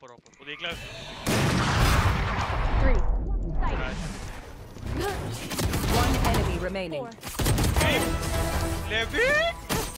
open. वो देख ले. 3. One enemy remaining. Levi.